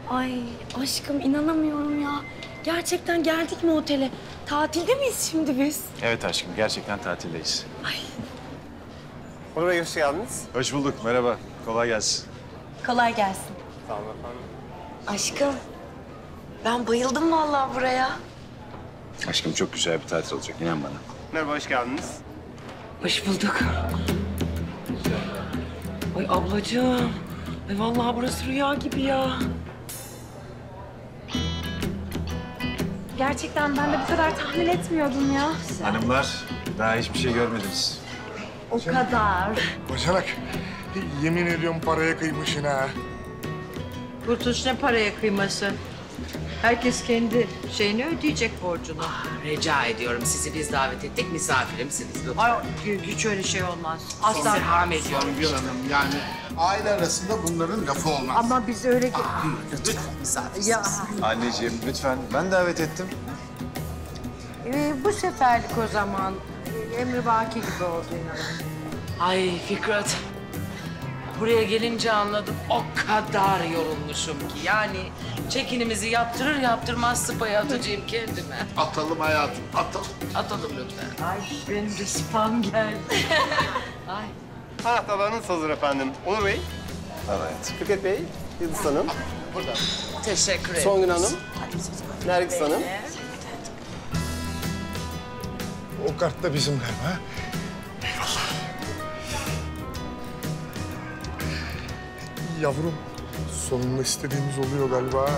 Ay aşkım inanamıyorum ya. Gerçekten geldik mi otele? Tatilde miyiz şimdi biz? Evet aşkım, gerçekten tatildeyiz. Ay Onur Bey hoş geldiniz. Hoş bulduk, merhaba. Kolay gelsin. kolay gelsin. Sağ olun efendim. Aşkım ben bayıldım vallahi buraya. Aşkım çok güzel bir tatil olacak, inan bana. Merhaba, hoş geldiniz. Hoş bulduk. Ay ablacığım. Ay vallahi burası rüya gibi ya. Gerçekten ben de bu kadar tahmin etmiyordum ya. Hanımlar, daha hiçbir şey görmediniz. O kadar. Bacanak, yemin ediyorum paraya kıymışsın ha. Kurtuluş ne paraya kıyması? Herkes kendi şeyini ödeyecek borcunu. Rica ediyorum sizi biz davet ettik. Misafirimsiniz lütfen. Ay hiç öyle şey olmaz. Asla. İstirham ediyorum. Songül Hanım yani aile arasında bunların lafı olmaz. Ama biz öyle... Lütfen misafir. Ya Anneciğim lütfen, ben davet ettim. bu seferlik o zaman emrivaki gibi oldu inanın. Ay Fikret. Buraya gelince anladım. O kadar yorulmuşum ki. Yani çekinimizi yaptırır yaptırmaz spaya atacağım kendime. Atalım hayatım, atalım. Atalım lütfen. Ay benim de spam geldi. Ay. Anahtarlarınız hazır efendim. Onur Bey, Evet. Fikret Bey, Yıldız Hanım, Teşekkür ederim. Songül Hanım, Nergis Hanım. O kart da bizim galiba. Eyvallah. Yavrum, sonunda istediğimiz oluyor galiba.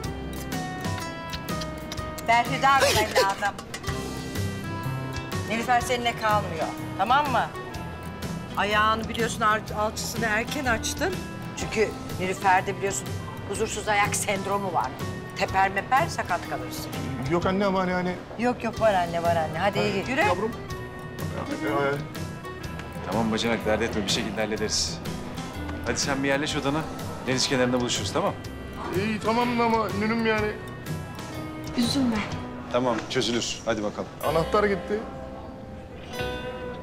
Berhudar evladım. Nilüfer seninle kalmıyor. Tamam mı? Ayağını biliyorsun alçısını erken açtın. Çünkü Nilüfer'de biliyorsun huzursuz ayak sendromu var. Teper meper sakat kalırsın. Yok anne ama yani... Yok yok var anne var anne. Hadi iyi. Yürü. Yavrum. Tamam bacanak, dert etme, bir şekilde hallederiz. Hadi sen bir yerleş odana, deniz kenarında buluşuruz, tamam? İyi tamam ama nünüm yani. Üzülme. Tamam, çözülür. Hadi bakalım. Anahtar gitti.